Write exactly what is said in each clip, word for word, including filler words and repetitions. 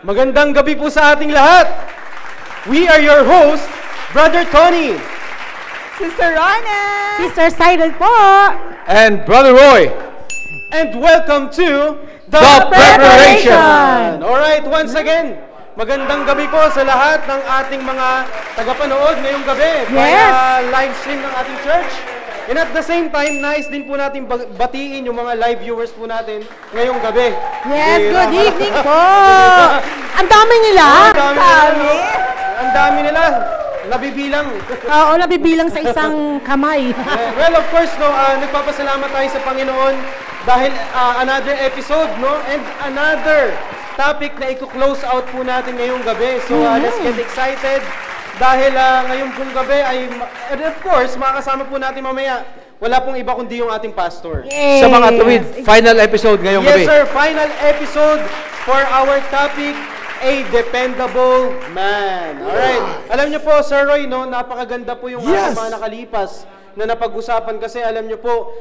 Magandang gabi po sa ating lahat. We are your host, Brother Tony, Sister Rana, Sister Cyril po, and Brother Roy. And welcome to The, The Preparation. Preparation. Alright, once again, magandang gabi po sa lahat ng ating mga tagapanood ngayong gabi. Yes. Via live stream ng ating church. And at the same time, nice din po natin batiin yung mga live viewers po natin ngayong gabi. Yes, good evening po. Ang dami nila. Ang dami nila. Ang dami nila. Nabibilang. Oo, nabibilang sa isang kamay. Yeah, well, of course, no, uh, nagpapasalamat tayo sa Panginoon dahil uh, another episode, no, and another topic na i-close out po natin ngayong gabi. So, uh, let's get excited. Dahil uh, ngayong pong gabi ay, and of course, makakasama po natin mamaya. Wala pong iba kundi yung ating pastor. Yay. Sa mga tuwid, final episode ngayong Yes, gabi. sir. Final episode for our topic, a dependable man. Alright. Alam niyo po, Sir Roy, no, napakaganda po yung Yes. ating mga nakalipas na napag-usapan kasi alam niyo po,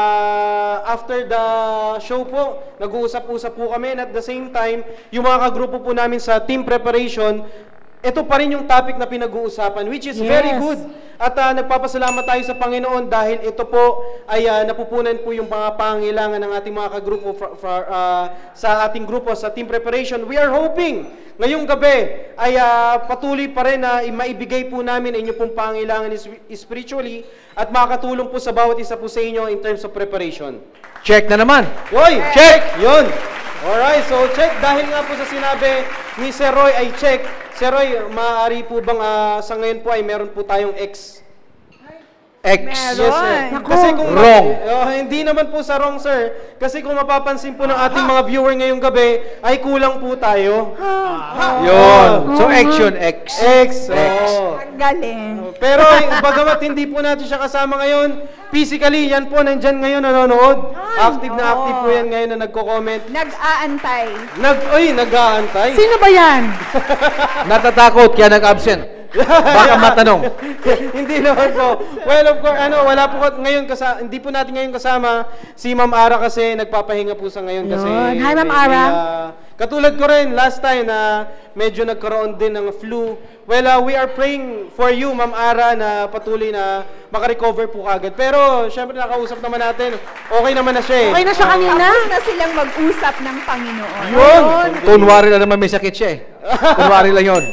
uh, after the show po, nag-uusap-usap po kami and at the same time, yung mga kagrupo po namin sa team preparation, ito pa rin yung topic na pinag-uusapan, which is Yes. very good. At uh, nagpapasalamat tayo sa Panginoon dahil ito po ay uh, napupunan po yung mga pangailangan ng ating mga kagrupo for, for, uh, sa ating grupo, sa team preparation. We are hoping ngayong gabi ay uh, patuloy pa rin na maibigay po namin ang inyong pong pangailangan spiritually at makakatulong po sa bawat isa po sa inyo in terms of preparation. Check na naman. Yoy! Check! Yun! Alright, so check. Dahil nga po sa sinabi ni Sir Roy ay check. Sir Roy, maaari po bang uh, sa ngayon po ay meron po tayong X? X. Yes, sir. Naku. Kasi kung Wrong. Uh, hindi naman po sa wrong, sir. Kasi kung mapapansin po ng ating mga viewer ngayong gabi, ay kulang po tayo. Yun. So, X yun. X. X. X. Oh. Ang galing. Pero bagamat hindi po natin siya kasama ngayon, physically, yan po, nandyan ngayon nanonood. Active na active po yan ngayon na nagko-comment. Nag-aantay. Nag, ay, nag-aantay. Sino ba yan? Natatakot, kaya nag-absent. Baka matanong. Hindi naman po. Well, of course, ano, wala po ngayon kasama, hindi po natin ngayon kasama si Ma'am Ara kasi nagpapahinga po sa ngayon kasi. Yun. Hi, Ma'am may- Ara. may, uh, katulad ko rin last time na medyo nagkaroon din ng flu. Well, uh, we are praying for you, Ma'am Ara, na patuloy na makarecover po kagad. Pero, syempre, nakausap naman natin. Okay naman na siya eh. Okay na siya kanina? Tapos na silang mag-usap ng Panginoon. Yun! Kunwari lang naman may sakit siya eh. Kunwari lang yun.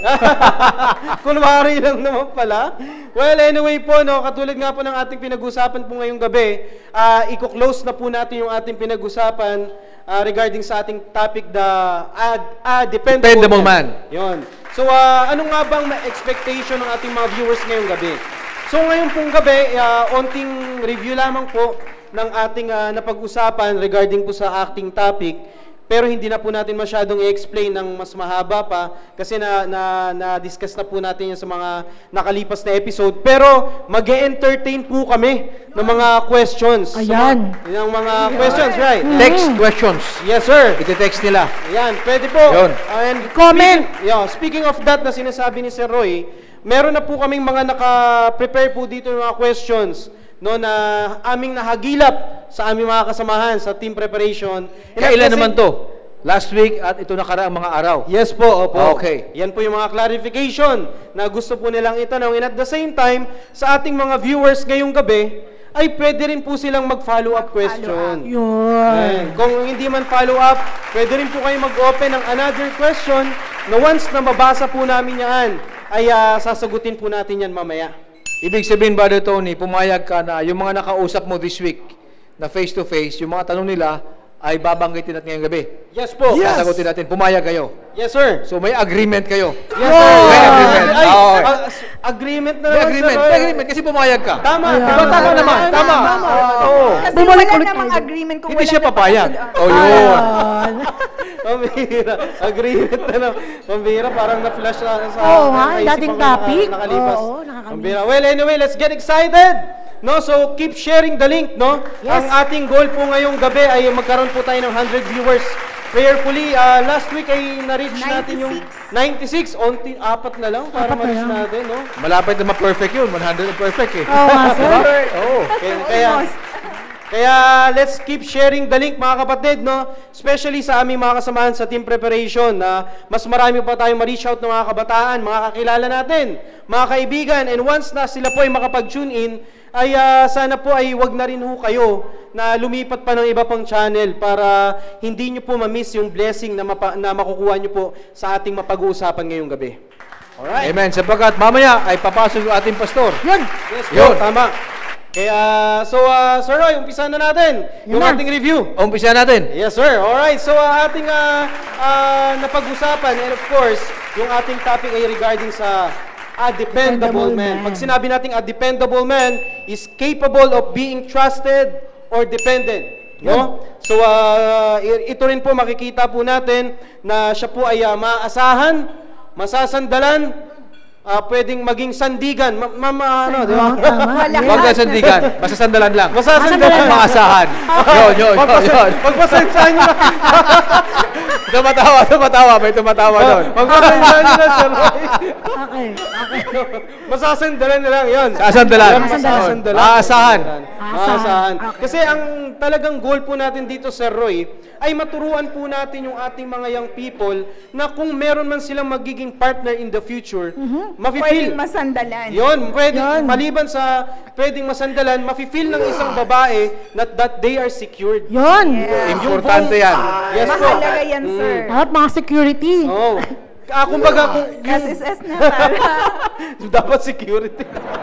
Kunwari lang naman pala. Well, anyway po, no, katulad nga po ng ating pinag-usapan po ngayong gabi, uh, i-close na po natin yung ating pinag-usapan uh, regarding sa ating topic, the uh, uh, dependable, Dependable man. Yun. So, uh, ano nga bang expectation ng ating mga viewers ngayong gabi? So, ngayon pong gabi, uh, onting review lamang po ng ating uh, napag-usapan regarding po sa acting topic. Pero hindi na po natin masyadong i-explain ng mas mahaba pa kasi na, na, na-discuss na po natin yan sa mga nakalipas na episode. Pero mag-e-entertain po kami ng mga questions. Ayan. Yung mga questions, right? Text questions. Yes, sir. Iti-text nila. Ayan, pwede po. Yun. And Comment. Speaking, yeah, speaking of that na sinasabi ni Sir Roy, meron na po kaming mga naka-prepare po dito yung mga questions no, na aming nahagilap sa aming mga kasamahan sa team preparation. And Kailan kasi- naman to? Last week at ito nakaraang mga araw. Yes po, opo. Okay. Yan po yung mga clarification na gusto po nilang itanong. And at the same time, sa ating mga viewers ngayong gabi, ay pwede rin po silang mag-follow up question. Yun. Ayan. Kung hindi man follow up, pwede rin po kayo mag-open ng another question na once na mabasa po namin yan, ay uh, sasagutin po natin yan mamaya. Ibig sabihin, Brother Tony, pumayag ka na yung mga nakausap mo this week na face-to-face, yung mga tanong nila ay babanggitin natin ngayong gabi. Yes po. Yes. Sasagutin natin. Pumayag kayo. Yes, sir. So may agreement kayo. Yes, sir. May agreement. Ay, Oo. ag- agreement na May naman, agreement. sir. May agreement kasi pumayag ka. Tama. Ayan. Diba, tama naman. Tama. Oo. Kasi Bumalik wala ulit namang tayo. agreement kung Hindi wala siya na papayag. pagkakala- Oh, yun. Ayun. Pambihira. Agreement na lang. Pambihira. Parang na-flash sa sa Oo nga, naisip dating ako topic. naka- nakalipas. Oo, nakakamiss. Pambihira. Well, anyway, let's get excited. No, so keep sharing the link, no? Yes. Ang ating goal po ngayong gabi ay magkaroon po tayo ng one hundred viewers. Prayerfully, uh, last week ay na-reach natin yung ninety-six. Onti, apat na lang para Apat na ma-reach lang. natin, no? Malapit na ma-perfect yun. one hundred na perfect eh. Oo nga, sir. Oo. Kaya, kaya, Kaya let's keep sharing the link mga kapatid, no? Especially sa aming mga kasamahan sa team preparation na mas marami pa tayong ma-reach out ng mga kabataan, mga kakilala natin, mga kaibigan. And once na sila po ay makapag-tune in, ay uh, sana po ay wag na rin ho kayo na lumipat pa ng iba pang channel para hindi nyo po ma-miss yung blessing na, mapa- na makukuha nyo po sa ating mapag-uusapan ngayong gabi. Alright? Amen. Sapagkat mamaya ay papasok yung ating pastor. Yun. Yes, Yun. po, tama. Kaya, so, uh, Sir Roy, umpisa na natin yung na. ating review. Umpisa natin. Yes, sir. Alright, so uh, ating uh, uh, napag-usapan, and of course, yung ating topic ay regarding sa a dependable, Dependable man. man. Pag sinabi nating a dependable man is capable of being trusted or dependent. No? So, uh, ito rin po makikita po natin na siya po ay uh, maaasahan, masasandalan, uh, pwedeng maging sandigan. Ma, ma, ma ano, di ba? Malakas. Huwag ka sandigan. Masasandalan lang. Masasandalan. Maasahan. Yun, yun, yun, yun. Pagpasensyahan nyo na. Tumatawa, tumatawa. May tumatawa doon. Pagpasensyahan nyo na, Sir Roy. Okay, okay. Masasandalan na lang, yun. Sasandalan. Masasandalan. Aasahan. Maasahan. Okay. Kasi ang talagang goal po natin dito, Sir Roy, ay maturuan po natin yung ating mga young people na kung meron man silang magiging partner in the future, mafe-feel. Pwedeng masandalan. Yun, pwede, Yun. maliban sa pwedeng masandalan, mafe-feel ng isang babae na that they are secured. Yun. Importante yan. Yes po. Mahalaga yan, sir. Dapat mga security. Oh. Ah, kumbaga, kung, S S S na para. dapat security.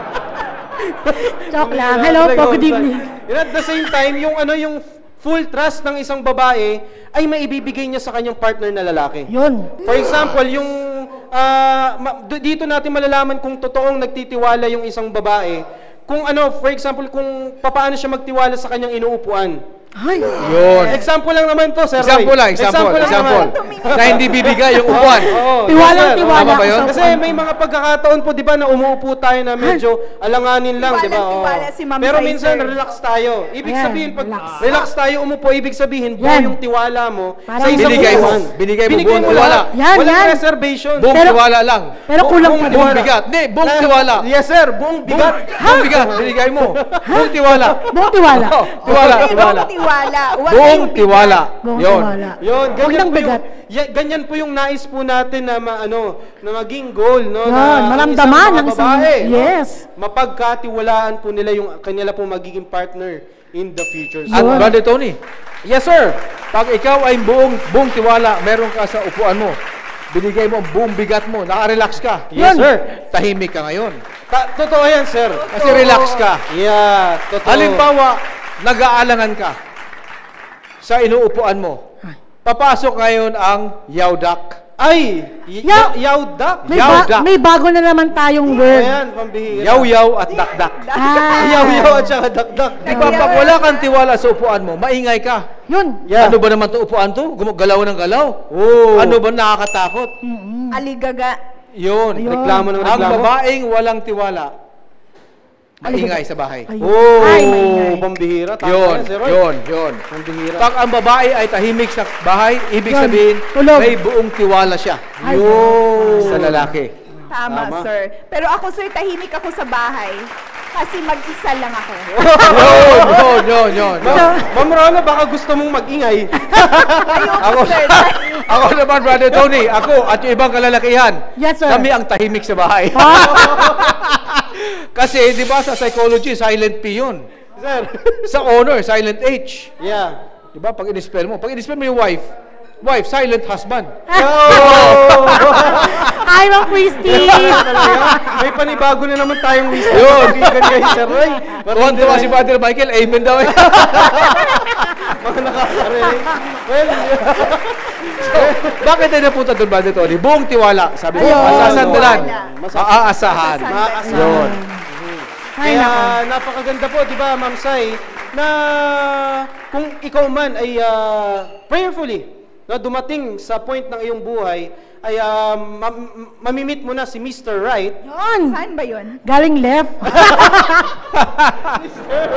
Joke lang. Hello po, good evening. And at the same time, yung ano yung full trust ng isang babae ay maibibigay niya sa kanyang partner na lalaki. Yun. For example, yung ah, ma- d- dito natin malalaman kung totoong nagtitiwala yung isang babae. Kung ano, for example, kung papaano siya magtiwala sa kanyang inuupuan. Ay. Yun. Example lang naman to, Sir Roy. Example lang, example, lang example. naman. Na hindi bibigay yung upuan. Oo, Tiwala, yes, sir. tiwala. Tama ba yun? Kasi may mga pagkakataon po, di ba, na umuupo tayo na medyo alanganin lang, di ba? Tiwalang Oo. tiwala si Ma'am Pero Sai, minsan, sir. relax tayo. Ibig Ayan, sabihin, pag relax. relax tayo umupo, ibig sabihin, buo Yan. yung tiwala mo Parang sa isang binigay mo. upuan. Binigay mo, buong tiwala. lahat. Yan, Walang yan. reservation. Buong Pero- tiwala lang. Pero kulang buong, pa buong tiwala. bigat. Hindi, buong Ah, tiwala. Yes, sir. Buong bigat. Buong bigat. Binigay mo. Buong tiwala. Buong tiwala. Oh, tiwala, Okay, tiwala. buong tiwala. Huwag Buong kayong bigat. tiwala. Buong Yun. tiwala. Yun, Huwag ganyan lang po yung, bigat. ya- ganyan po yung nais po natin na ma, ano, na maging goal, no? Yun, na maramdaman ng ng isang- babae, no? yes. Mapagkatiwalaan po nila yung kanila po magiging partner in the future. At Yun. Brother Tony, Yes, sir. pag ikaw ay buong, buong tiwala, meron ka sa upuan mo, binigay mo ang buong bigat mo, naka-relax ka. Yes, Yun. sir. Tahimik ka ngayon. Ta- totoo yan, sir. Kasi relax ka. Yeah, totoo. Halimbawa, nag-aalangan ka sa inuupuan mo. Papasok ngayon ang yawdak. Ay, y- Yaw- yawdak. May, Yaw, ba- dak. may bago na naman tayong word. Ayan, pambihira. Yaw-yaw at dakdak. Ah. Yaw-yaw at saka dakdak. Di ba, pag wala kang tiwala sa upuan mo, maingay ka. Yun. Yeah. Ano ba naman to upuan to? Gumagalaw ng galaw. Oh. Ano ba nakakatakot? Aligaga. Yun. Ayun. Reklamo ng Ang reklamo. babaeng walang tiwala, maingay sa bahay. Ayun. Oh, Ay, maingay. pambihira. Tama Yun, yan, Sir Roy. yun, yun. Pambihira. Pag ang babae ay tahimik sa bahay, ibig Yun. sabihin, Tulog. may buong tiwala siya Ay. Yun. sa lalaki. Tama, Tama. sir. Pero ako, sir, tahimik ako sa bahay. Kasi mag-isa lang ako. Yun, yun, yun, yun. Ma- Ma'am Rona, baka gusto mong mag-ingay. Ayoko, Ako, sir. ako naman, Brother Tony, ako at yung ibang kalalakihan, Yes, sir. kami ang tahimik sa bahay. Kasi, di ba, sa psychology, silent P yun. Sir. Sa honor, silent H. Yeah. Di ba, pag in-spell mo, pag in-spell mo yung wife, wife, silent husband. Hi, Ma'am Christy. Talaga? May panibago na naman tayong wisdom. Yun. Kaibigan kayo, Sir Roy. Tuwan-tuwa si Brother Michael, amen daw eh. Mga nakakarinig. Well, Bakit tayo napunta doon, Brother Tony? Buong tiwala. Sabi ko, Ayun. masasandalan, Tiwala. maaasahan. Maaasahan. Yun. Ay, Kaya nako. napakaganda po, di ba, Ma'am Sai, na kung ikaw man ay ah, prayerfully na dumating sa point ng iyong buhay, ay ah, ma- mamimit mo na si Mister Right. Yun. Saan ba yun? Galing left.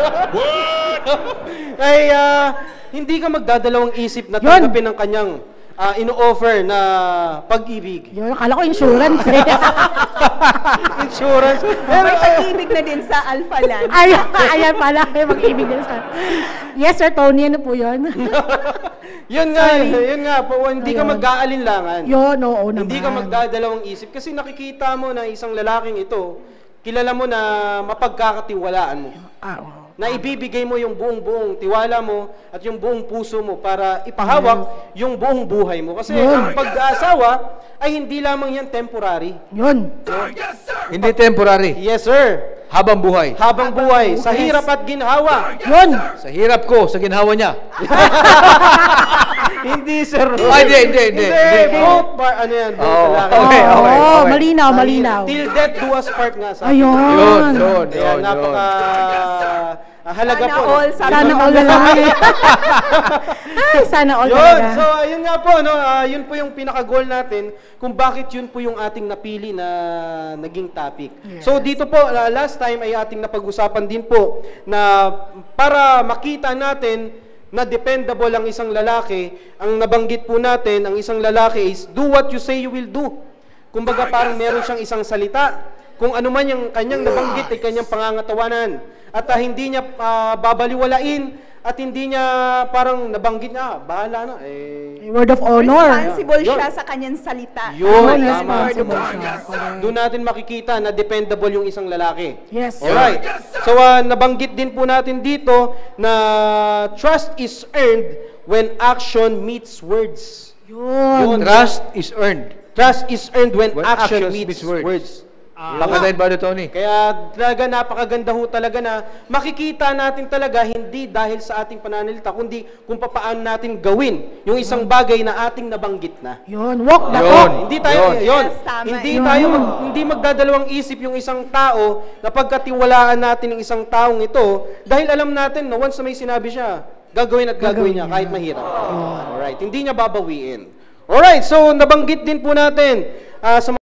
ay ah, hindi ka magdadalawang isip na Yun. tanggapin ang kanyang ah, ino-offer na pag-ibig. Yun, akala ko insurance eh. Insurance. Pero, May pag-ibig na din sa Alpha Land. Ay, ayan pala, ay mag-ibig din sa... Yes, Sir Tony, ano po yun? yun nga, yun nga po, hindi ka Ayun. mag-aalinlangan. Yun, oo naman. Hindi ka magdadalawang isip kasi nakikita mo na isang lalaking ito, kilala mo na mapagkakatiwalaan mo. Ah, oo. Na ibibigay mo yung buong-buong tiwala mo at yung buong puso mo para ipahawak yung buong buhay mo. Kasi ang pag-aasawa ay hindi lamang yan temporary. Yun. Hindi temporary. Yes, sir. Habang buhay. Habang buhay, sa hirap at ginhawa. Yun. Sa hirap ko, sa ginhawa niya. Hindi, sir. Ay, hindi, hindi, hindi. Hindi, Hindi. both par, ano yan, both Oo. lalaki. Okay, Oo, okay, okay. malinaw, malinaw. Till death do us part nga sa Ayun. Yun, yun, Kaya yun, napaka ah, halaga Sana po. no? all, sana Sana all na lang. Ay, sana all Yun, talaga. so ayun nga po, no, ah, yun po yung pinaka-goal natin kung bakit yun po yung ating napili na naging topic. So dito po, ah, last time ay ating napag-usapan din po na para makita natin na dependable ang isang lalaki, ang nabanggit po natin, ang isang lalaki is do what you say you will do. Kumbaga parang meron siyang isang salita, kung ano man yung kanyang nabanggit ay kanyang pangangatawanan. At ah, hindi niya ah, babaliwalain at hindi niya parang nabanggit niya, ah, bahala na. Eh, Word of honor. Responsible Yun. siya sa kanyang salita. Yun, Yun, tama. responsible siya. Correct. Doon natin makikita na dependable yung isang lalaki. Yes. Alright. So, ah, nabanggit din po natin dito na trust is earned when action meets words. Yun. Trust is earned. Trust is earned when, When action actions meets meets words. words. Tama din ba, Tony? Kaya talaga napakaganda ho talaga na makikita natin talaga hindi dahil sa ating pananalita, kundi kung paano natin gawin yung isang bagay na ating nabanggit na. Yun. Walk the Yun. talk. Hindi tayo, Yun. yun. Yes, tama. Hindi Yun. tayo, mag, hindi magdadalawang isip yung isang tao na pagkatiwalaan natin ng isang taong ito dahil alam natin na once na may sinabi siya, gagawin at gagawin, Gagawin niya niya. kahit mahirap. Alright, hindi niya babawiin. Alright, so nabanggit din po natin ah, sa